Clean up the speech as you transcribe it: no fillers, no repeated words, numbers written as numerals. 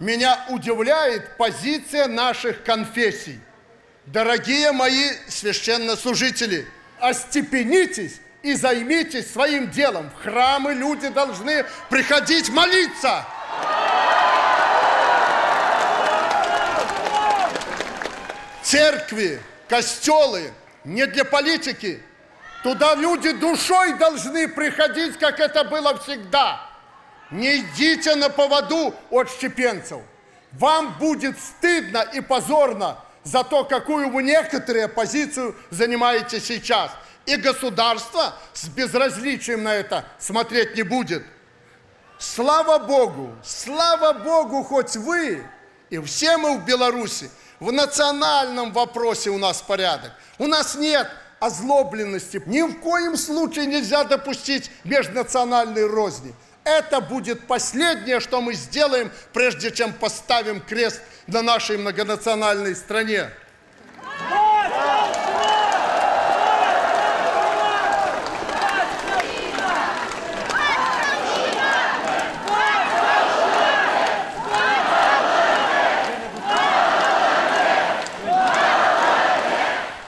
меня удивляет позиция наших конфессий. Дорогие мои священнослужители, остепенитесь и займитесь своим делом. В храмы люди должны приходить молиться. Церкви, костелы не для политики. Туда люди душой должны приходить, как это было всегда. Не идите на поводу от отщепенцев. Вам будет стыдно и позорно за то, какую вы некоторые позицию занимаете сейчас. И государство с безразличием на это смотреть не будет. Слава Богу, хоть вы и все мы в Беларуси, в национальном вопросе у нас порядок. У нас нет озлобленности. Ни в коем случае нельзя допустить межнациональной розни. Это будет последнее, что мы сделаем, прежде чем поставим крест на нашей многонациональной стране.